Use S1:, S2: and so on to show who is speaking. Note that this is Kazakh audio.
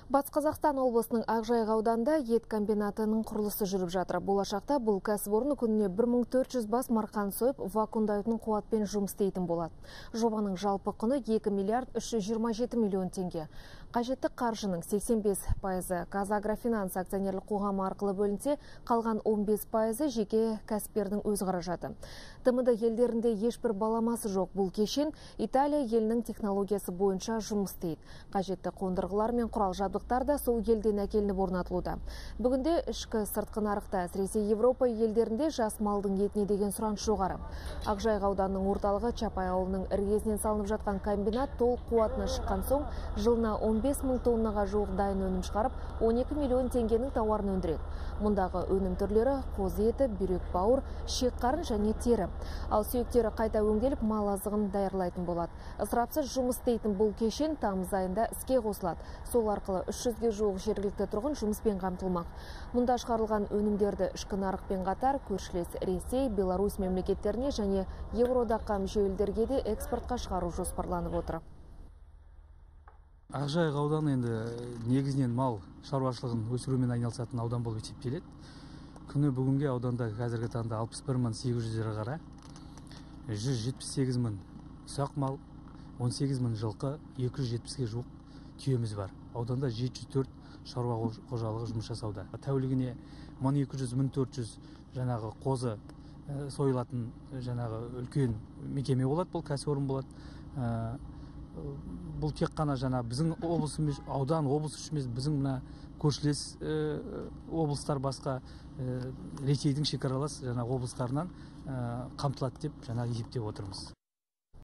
S1: Батыс Қазақстан облысының Ақжайық ауданында ет комбинатының құрылысы жүріп жатыр. Болашақта бұл кәсіпорын күніне 1400 бас марқан сойып, вакуумдайтын қуатпен жұмыс істейтін болады. Жобаның жалпы құны 2 миллиард 327 миллион теңге. Қажетті қаржының 85% Қазагрофинанс акционерлік қоғамы арқылы бөлінсе, қалған 15% жеке кәсіпкердің өз қаражаты. ТМД елдерінде ешбір баламасы жоқ бұл кешен Италия елінің технологиясы бойынша жұмыс істейді. Қажетті қондырғылар мен құрал жабдықтар да сол елден әкелініп орнатылуда. Бүгінде ішкі сыртқы нарықта, әсіресе Европа елдерінде жас малдың етіне деген сұраныс жоғары. Ақжайық ауданының орталығы Чапай ауылының іргесінен салынып жатқан комбинат толық қуатына шыққан соң, жылына 15 мың тоннаға жуық дайын өнім шығарып, 12 миллион теңгенің тауарын өндіреді. Мұндағы өнім түрлері қозы еті, бүйрек бауыр, шек қарын және тері. Ал сүйектері қайта өңделіп, мал азығын даярлайтын болады. Ысырапсыз жұмыс істейтін бұл кешен тамыз айында іске қосылады. Сол арқылы 300-ге жуық жергілікті тұрғын жұмыспен қамтылмақ. Мұнда шығарылған өнімдерді ішкі нарықпен қатар көршілес Ресей, Беларусь мемлекеттеріне және Еуроодаққа мүше елдерге де экспортқа шығару жоспарланып отыр.
S2: Ақжайық ауданы енді негізінен мал шаруашылығын өсірумен айналысатын аудан болып есептеледі. Күні бүгінге ауданда қазіргі таңда 61.800 қара, 178 мың ұсақ мал, 18 мың жылқы, 270-ге жуық түйеміз бар. Ауданда 704 шаруа қожалығы жұмыс жасауда. Тәулігіне 1200-1400 жаңағы қозы сойылатын жаңағы үлкен мекеме болады, бұл кәсіпорын болады. Бұл тек қана жаңа біздің облыс емес, аудан облыс емес, біздің мына көршілес облыстар басқа Ресейдің шекаралас жаңа облыстарынан қамтылады деп жаңа есептеп отырмыз.